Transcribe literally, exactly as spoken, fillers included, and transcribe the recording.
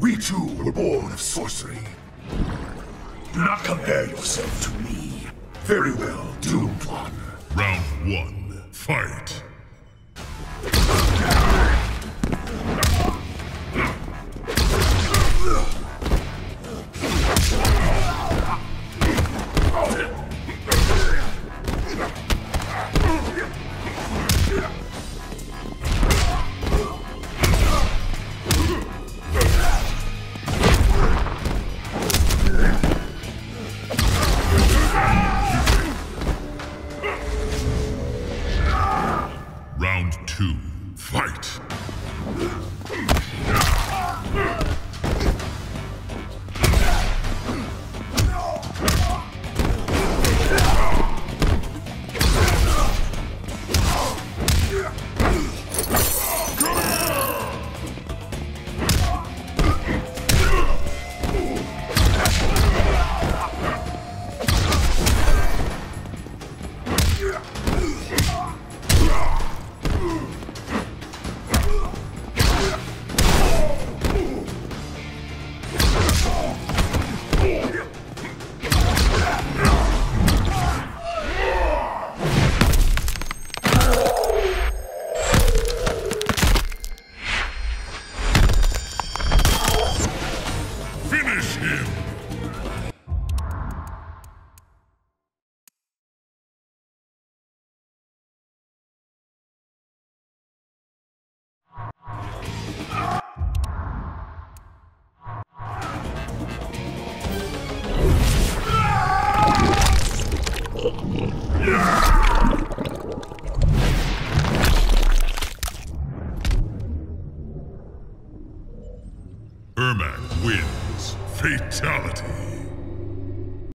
We too were born of sorcery. Do not compare yourself to me. Very well, Doomed One. Round one, fight! Round two, fight! Finish him! Ermac wins. Fatality.